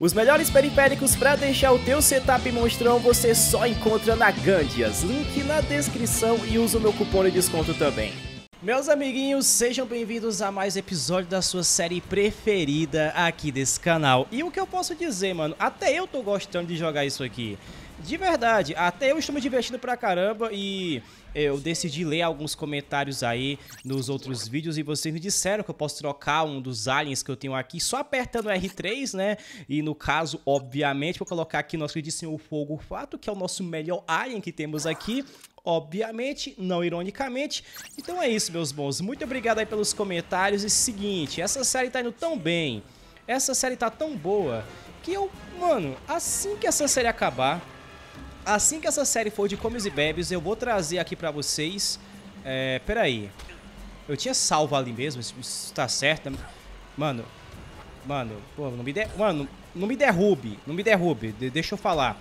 Os melhores periféricos para deixar o teu setup monstrão você só encontra na Gandias. Link na descrição e usa o meu cupom de desconto também. Meus amiguinhos, sejam bem-vindos a mais episódio da sua série preferida aqui desse canal. E o que eu posso dizer, mano, até eu tô gostando de jogar isso aqui. De verdade, até eu estou me divertindo pra caramba e eu decidi ler alguns comentários aí nos outros vídeos e vocês me disseram que eu posso trocar um dos aliens que eu tenho aqui só apertando R3, né? E no caso, obviamente, vou colocar aqui nosso queridíssimo Fogo Fato, que é o nosso melhor alien que temos aqui. Obviamente, não ironicamente. Então é isso, meus bons. Muito obrigado aí pelos comentários. E seguinte, essa série tá indo tão bem, essa série tá tão boa, que eu, mano, assim que essa série acabar, assim que essa série for de comes e bebes, eu vou trazer aqui pra vocês. Peraí. Eu tinha salvo ali mesmo, isso tá certo, né? Mano, pô, não me derrube, não me derrube, deixa eu falar.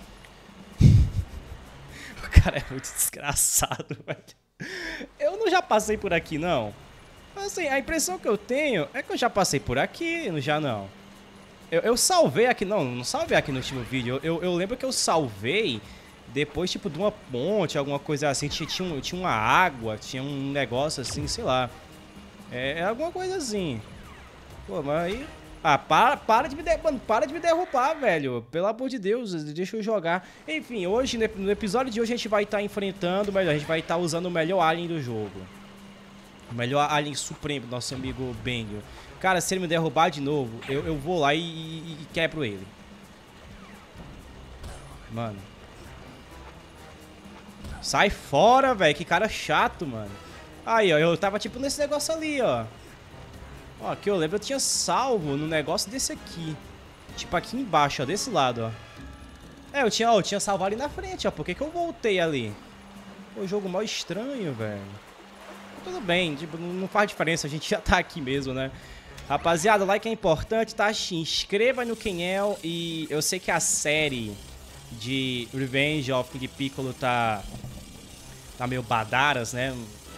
O cara é muito desgraçado, velho. Eu não já passei por aqui, não. Assim, a impressão que eu tenho é que eu já passei por aqui, já não. Eu salvei aqui, não salvei aqui no último vídeo. Eu lembro que eu salvei depois, tipo, de uma ponte, alguma coisa assim. Tinha uma água, tinha um negócio assim, sei lá. É alguma coisa assim. Pô, mas aí... Ah, para de me derrubar, velho. Pelo amor de Deus, deixa eu jogar. Enfim, hoje, no episódio de hoje, a gente vai estar enfrentando, a gente vai estar usando o melhor alien do jogo. O melhor alien supremo, nosso amigo Benio. Cara, se ele me derrubar de novo, eu vou lá e quebro ele. Mano. Sai fora, velho. Que cara chato, mano. Aí, ó. Eu tava tipo nesse negócio ali, ó. Ó, que eu lembro, eu tinha salvo no negócio desse aqui. Tipo aqui embaixo, ó. Desse lado, ó. Eu tinha salvo ali na frente, ó. Por que que eu voltei ali? Pô, jogo mal estranho, velho. Tudo bem, tipo, não faz diferença. A gente já tá aqui mesmo, né? Rapaziada, like é importante, tá? Se inscreva no canal. E eu sei que a série de Revenge of King Piccolo tá meio badaras, né?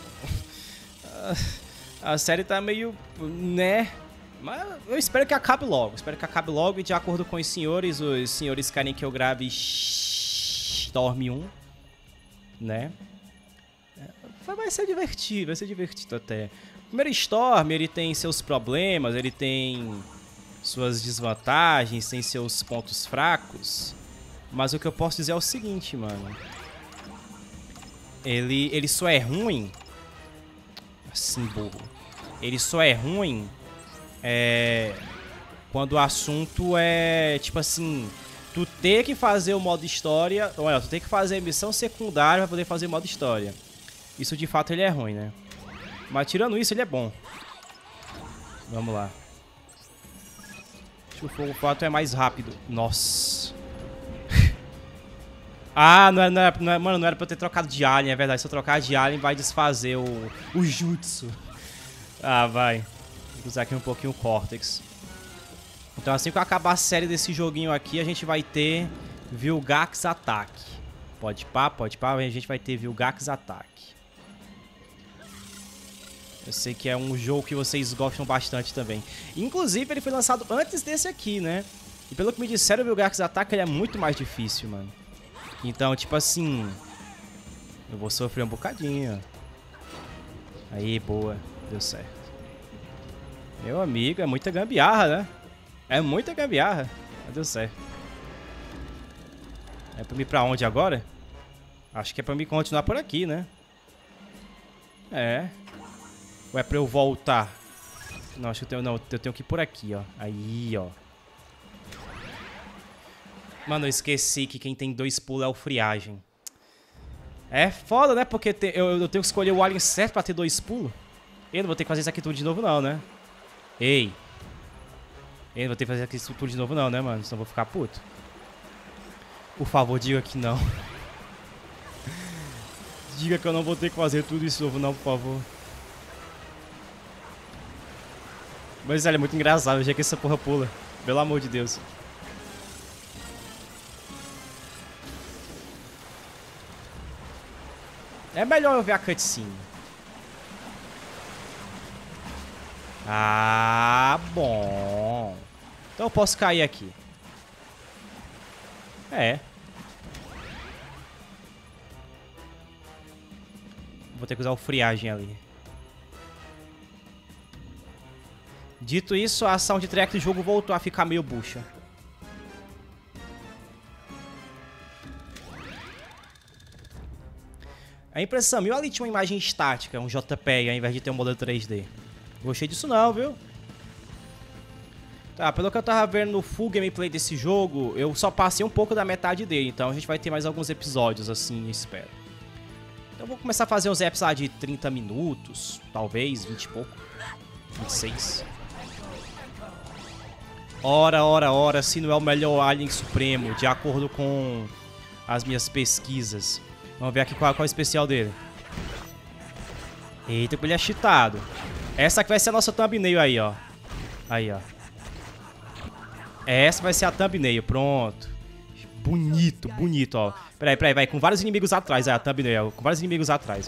A série tá meio, né? Mas eu espero que acabe logo. Espero que acabe logo. E de acordo com os senhores querem que eu grave Storm 1, né? Vai ser divertido até. O primeiro Storm, ele tem seus problemas, ele tem suas desvantagens, tem seus pontos fracos. Mas o que eu posso dizer é o seguinte, mano. Ele só é ruim... Assim, burro. Ele só é ruim quando o assunto é, tipo assim, tu ter que fazer o modo história, ou melhor, tu ter que fazer a missão secundária pra poder fazer o modo história. Isso de fato ele é ruim, né? Mas tirando isso, ele é bom. Vamos lá. Acho que o Fogo Fato é mais rápido. Nossa. Ah, mano, não era pra eu ter trocado de alien, é verdade. Se eu trocar de alien, vai desfazer o jutsu. Ah, vai. Vou usar aqui um pouquinho o Cortex. Então, assim que eu acabar a série desse joguinho aqui, a gente vai ter Vilgax Attack. Pode pá, a gente vai ter Vilgax Attack. Eu sei que é um jogo que vocês gostam bastante também. Inclusive, ele foi lançado antes desse aqui, né? E pelo que me disseram, o Vilgax Attack ele é muito mais difícil, mano. Então, tipo assim, eu vou sofrer um bocadinho. Aí, boa. Deu certo. Meu amigo, é muita gambiarra, né? É muita gambiarra. Mas deu certo. É pra mim ir pra onde agora? Acho que é pra mim continuar por aqui, né? É. Ou é pra eu voltar? Não, acho que eu tenho que ir por aqui, ó. Aí, ó. Mano, eu esqueci que quem tem 2 pulos é o Friagem. É foda, né? Porque eu tenho que escolher o alien certo pra ter 2 pulos. Eu não vou ter que fazer isso aqui tudo de novo não, né? Ei. Eu não vou ter que fazer isso aqui tudo de novo não, né, mano? Senão eu vou ficar puto. Por favor, diga que não. Diga que eu não vou ter que fazer tudo isso de novo não, por favor. Mas, olha, é muito engraçado o jeito que essa porra pula. Pelo amor de Deus. É melhor eu ver a cutscene. Ah, bom. Então eu posso cair aqui. É. Vou ter que usar o friagem ali. Dito isso, a soundtrack do jogo voltou a ficar meio bucha. A impressão minha, ali tinha uma imagem estática, um JPEG, ao invés de ter um modelo 3D. Gostei disso não, viu? Tá, pelo que eu tava vendo no full gameplay desse jogo, eu só passei um pouco da metade dele, então a gente vai ter mais alguns episódios, assim, eu espero. Então eu vou começar a fazer uns episódios lá de 30 minutos, talvez, 20 e pouco, 26. Ora, se não é o melhor Alien Supremo, de acordo com as minhas pesquisas. Vamos ver aqui qual é o especial dele. Eita, ele é cheatado. Essa aqui vai ser a nossa thumbnail aí, ó. Aí, ó. Essa vai ser a thumbnail, pronto. Bonito, bonito, ó. Peraí, vai. Com vários inimigos atrás, a thumbnail. Com vários inimigos atrás, ó.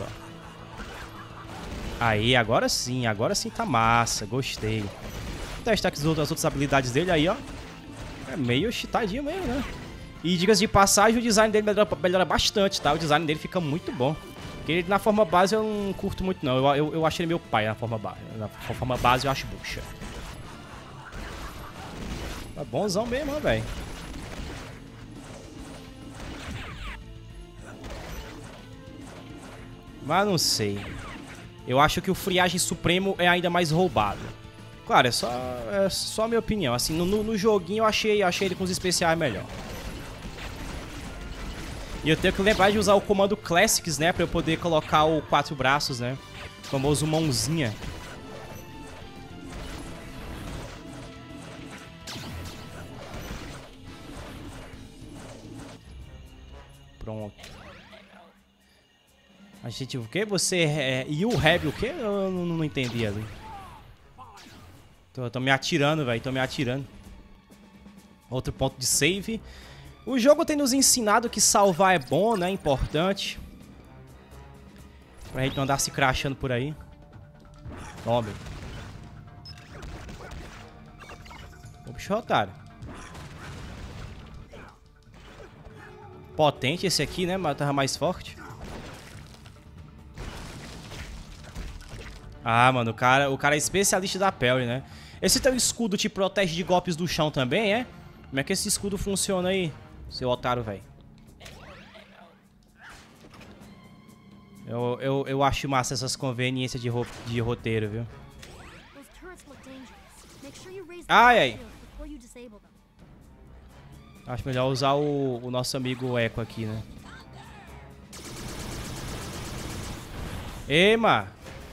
Aí, agora sim tá massa. Gostei. Vou testar aqui as outras habilidades dele aí, ó. É meio cheatadinho mesmo, né? E diga-se de passagem, o design dele melhora bastante, tá? O design dele fica muito bom. Porque ele, na forma base eu não curto muito, não. Eu achei ele meu pai na forma base. Na forma base eu acho bucha. É bonzão mesmo, ó, velho. Mas não sei. Eu acho que o Friagem Supremo é ainda mais roubado. Claro, é só a minha opinião. Assim, no joguinho eu achei ele com os especiais melhor. E eu tenho que lembrar de usar o comando Classics, né? Pra eu poder colocar o 4 braços, né? O famoso mãozinha. Pronto. A gente, o que? Você e o Heavy, o que? Eu não entendi ali. Tô me atirando, velho. Tô me atirando. Outro ponto de save. O jogo tem nos ensinado que salvar é bom, né? Importante. Pra gente não andar se crashando por aí. Tome. O bicho é otário. Potente esse aqui, né? Mas tava mais forte. Ah, mano, o cara é especialista da pele, né? Esse teu escudo te protege de golpes do chão também, é? Como é que esse escudo funciona aí, seu otário, velho? Eu acho massa essas conveniências de roteiro, viu? Ai. Acho melhor usar o nosso amigo Echo aqui, né? Ema!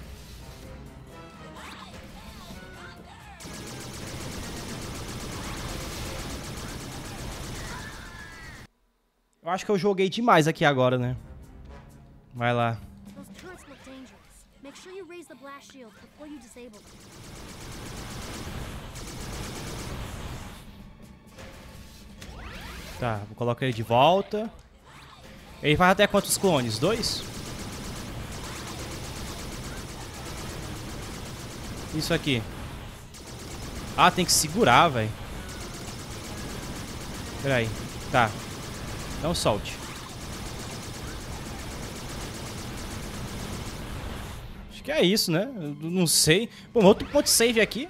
Eu acho que eu joguei demais aqui agora, né? Vai lá. Tá, vou colocar ele de volta. Ele faz até quantos clones? 2? Isso aqui. Ah, tem que segurar, velho. Pera aí. Tá. Não solte. Acho que é isso, né? Eu não sei. Bom, outro ponto de save aqui.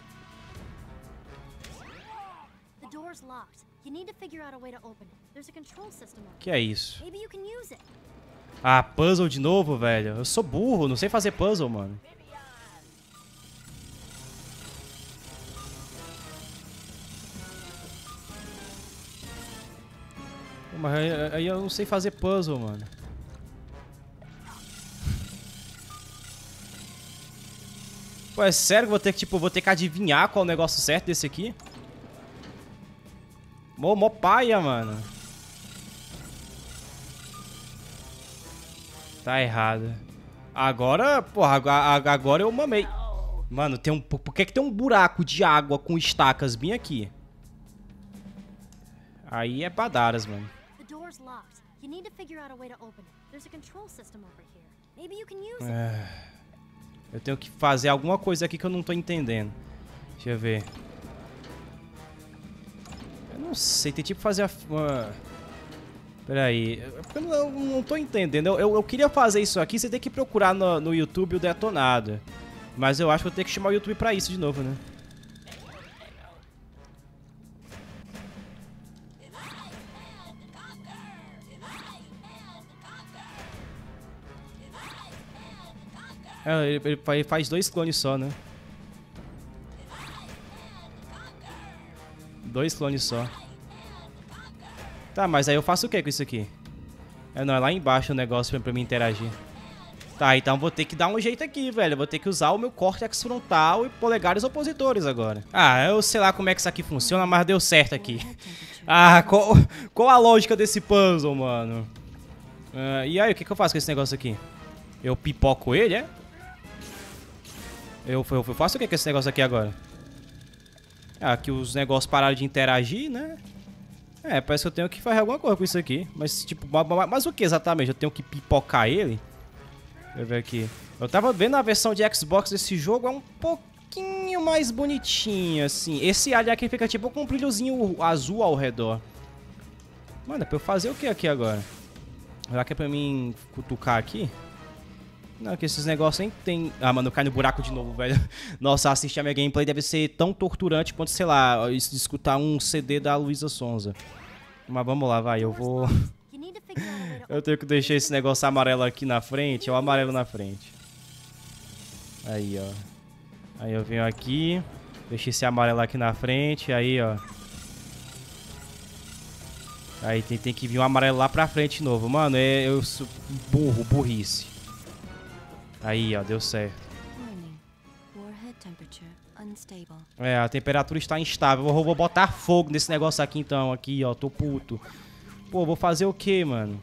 Que é isso? Ah, puzzle de novo, velho. Eu sou burro, não sei fazer puzzle, mano. Mas aí eu não sei fazer puzzle, mano. Pô, é sério que vou ter que, tipo, vou ter que adivinhar qual é o negócio certo desse aqui? Mó paia, mano. Tá errado. Agora, porra, agora eu mamei. Mano, tem por que tem um buraco de água com estacas bem aqui? Aí é badaras, mano. Eu tenho que fazer alguma coisa aqui que eu não tô entendendo. Deixa eu ver. Eu não sei, tem tipo fazer Pera aí, eu não tô entendendo. Eu queria fazer isso aqui, você tem que procurar no YouTube o detonado. Mas eu acho que eu tenho que chamar o YouTube pra isso de novo, né? É, ele faz 2 clones só, né? 2 clones só. Tá, mas aí eu faço o que com isso aqui? É, não, é lá embaixo o negócio pra mim interagir. Tá, então vou ter que dar um jeito aqui, velho. Eu vou ter que usar o meu córtex frontal e polegares opositores agora. Ah, eu sei lá como é que isso aqui funciona, mas deu certo aqui. Ah, qual a lógica desse puzzle, mano? E aí, o que eu faço com esse negócio aqui? Eu pipoco ele, é? Eu faço o que com esse negócio aqui agora? Ah, que os negócios pararam de interagir, né? É, parece que eu tenho que fazer alguma coisa com isso aqui. Mas, tipo, mas o que exatamente? Eu tenho que pipocar ele? Deixa eu ver aqui. Eu tava vendo a versão de Xbox desse jogo, é um pouquinho mais bonitinho, assim. Esse alho aqui fica tipo com um brilhozinho azul ao redor. Mano, é pra eu fazer o que aqui agora? Será que é pra mim cutucar aqui? Não, que esses negócios nem tem... Ah, mano, cai no buraco de novo, velho. Nossa, assistir a minha gameplay deve ser tão torturante quanto, sei lá, escutar um CD da Luísa Sonza. Mas vamos lá, vai, eu vou... Eu tenho que deixar esse negócio amarelo aqui na frente, é o amarelo na frente. Aí, ó. Aí eu venho aqui, deixo esse amarelo aqui na frente, aí, ó. Aí tem que vir um amarelo lá pra frente de novo. Mano, eu sou burrice. Aí, ó, deu certo. É, a temperatura está instável. Eu vou botar fogo nesse negócio aqui então. Aqui, ó, tô puto. Pô, vou fazer o quê, mano?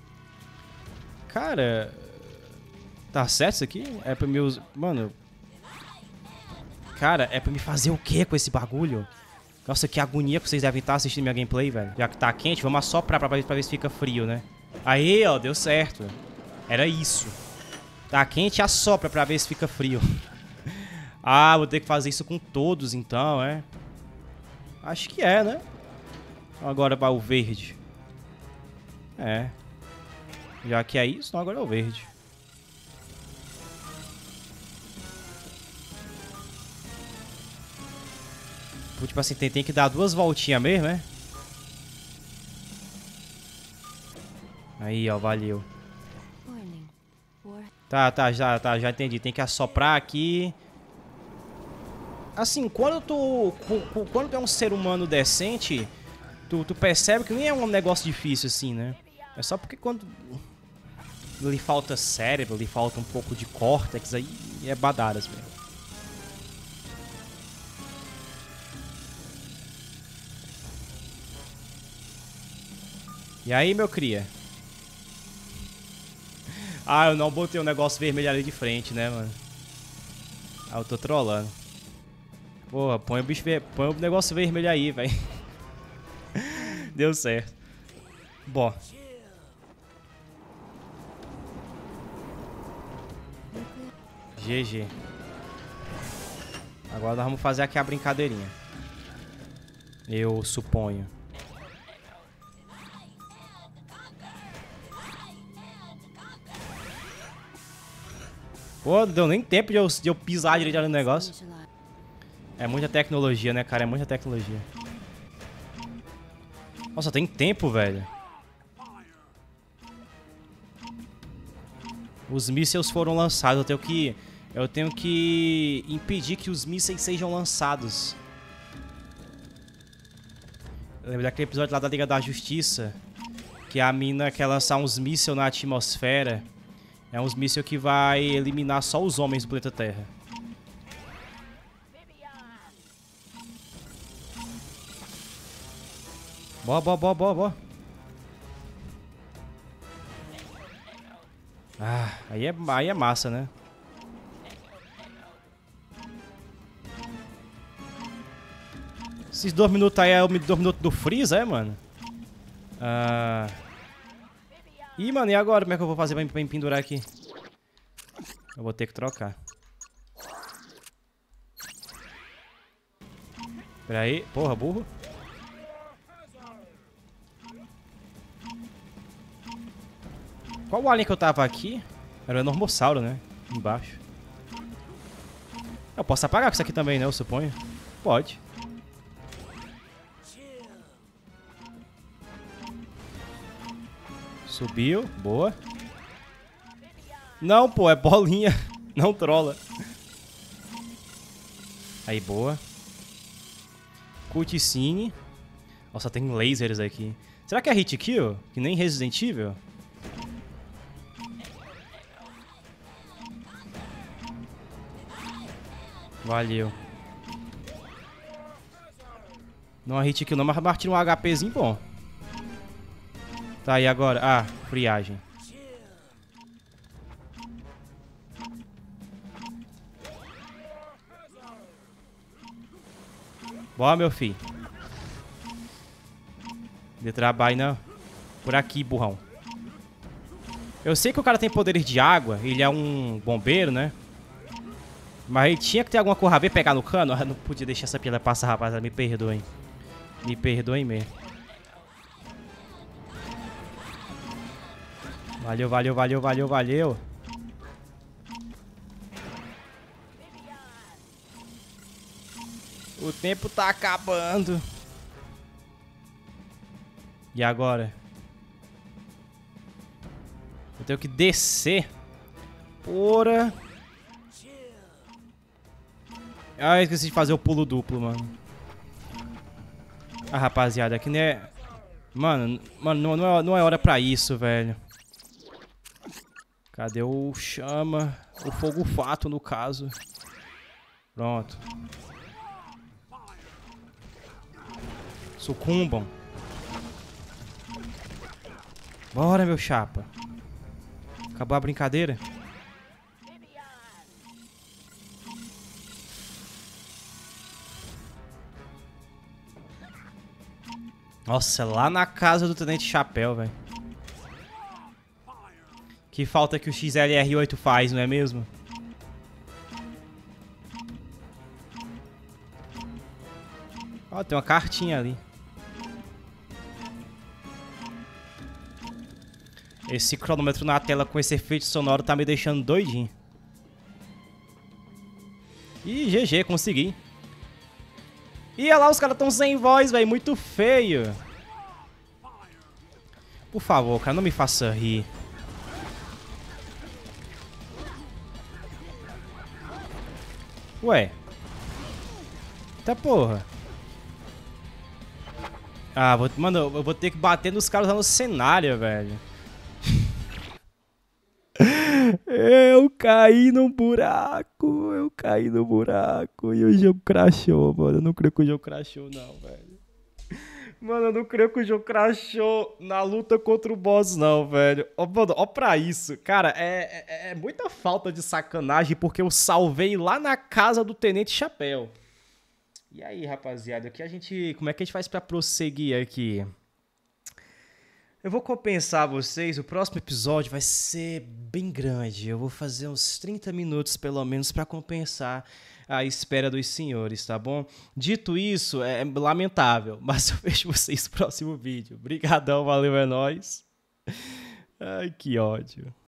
Cara... Tá certo isso aqui? É pra meus... Mano... Cara, é pra me fazer o quê com esse bagulho? Nossa, que agonia que vocês devem estar assistindo minha gameplay, velho. Já que tá quente, vamos assoprar pra ver se fica frio, né? Aí, ó, deu certo. Era isso. Tá quente, assopra pra ver se fica frio. Ah, vou ter que fazer isso com todos então, é? Acho que é, né? Agora vai o verde. É. Já que é isso, então agora é o verde. Tipo assim, tem que dar 2 voltinhas mesmo, é? Aí, ó, valeu. Tá, já entendi. Tem que assoprar aqui. Assim, quando tu é um ser humano decente, tu percebe que nem é um negócio difícil assim, né? É só porque quando lhe falta cérebro, lhe falta um pouco de córtex, aí é badaras mesmo. E aí, meu cria? Ah, eu não botei um negócio vermelho ali de frente, né, mano? Ah, eu tô trolando. Porra, põe o negócio vermelho aí, velho. Deu certo. Bom. GG. Agora nós vamos fazer aqui a brincadeirinha. Eu suponho. Pô, não deu nem tempo de eu pisar direito no negócio. É muita tecnologia, né, cara? É muita tecnologia. Nossa, tem tempo, velho. Os mísseis foram lançados. Eu tenho que impedir que os mísseis sejam lançados. Lembra daquele episódio lá da Liga da Justiça? Que a mina quer lançar uns mísseis na atmosfera. É uns mísseis que vai eliminar só os homens do planeta Terra. Boa. Ah, aí é massa, né? Esses 2 minutos aí é o 2 minutos do Freeza, é, mano? Ih, mano, e agora? Como é que eu vou fazer pra me pendurar aqui? Eu vou ter que trocar. Pera aí. Porra, burro. Qual o alien que eu tava aqui? Era o Enormossauro, né? Embaixo. Eu posso apagar com isso aqui também, né? Eu suponho. Pode. Subiu. Boa. Não, pô. É bolinha. Não trola. Aí, boa. Cutscene. Nossa, tem lasers aqui. Será que é hit kill? Que nem Resident Evil? Valeu. Não é hit kill não, mas tira um HPzinho bom. Tá, e agora? Ah, friagem. Bora, meu filho. De trabalho, não. Por aqui, burrão. Eu sei que o cara tem poderes de água. Ele é um bombeiro, né? Mas ele tinha que ter alguma coisa a ver, pegar no cano. Eu não podia deixar essa piada passar, rapaziada. Me perdoem. Me perdoem mesmo. Valeu, valeu, valeu, valeu, valeu. O tempo tá acabando. E agora? Eu tenho que descer. Porra. Ah, eu esqueci de fazer o pulo duplo, mano. Ah, rapaziada, aqui não é... Mano, não é hora pra isso, velho. Cadê o chama? O fogo fato, no caso. Pronto. Sucumbam. Bora, meu chapa. Acabou a brincadeira? Nossa, lá na casa do Tenente Chapéu, velho. Que falta que o XLR8 faz, não é mesmo? Ó, tem uma cartinha ali. Esse cronômetro na tela com esse efeito sonoro tá me deixando doidinho. Ih, GG, consegui. Ih, olha lá, os caras tão sem voz, velho. Muito feio. Por favor, cara, não me faça rir. Ué. Eita porra. Ah, mano, eu vou ter que bater nos caras lá no cenário, velho. Eu caí no buraco. Eu caí no buraco. E o jogo crashou, mano. Eu não creio que o jogo crashou, não, velho. Mano, eu não creio que o jogo crashou na luta contra o boss, não, velho. Ó, mano, ó pra isso. Cara, é muita falta de sacanagem porque eu salvei lá na casa do Tenente Chapéu. E aí, rapaziada, como é que a gente faz pra prosseguir aqui? Eu vou compensar vocês, o próximo episódio vai ser bem grande. Eu vou fazer uns 30 minutos, pelo menos, pra compensar a espera dos senhores, tá bom? Dito isso, é lamentável, mas eu vejo vocês no próximo vídeo. Obrigadão, valeu, é nóis. Ai, que ódio.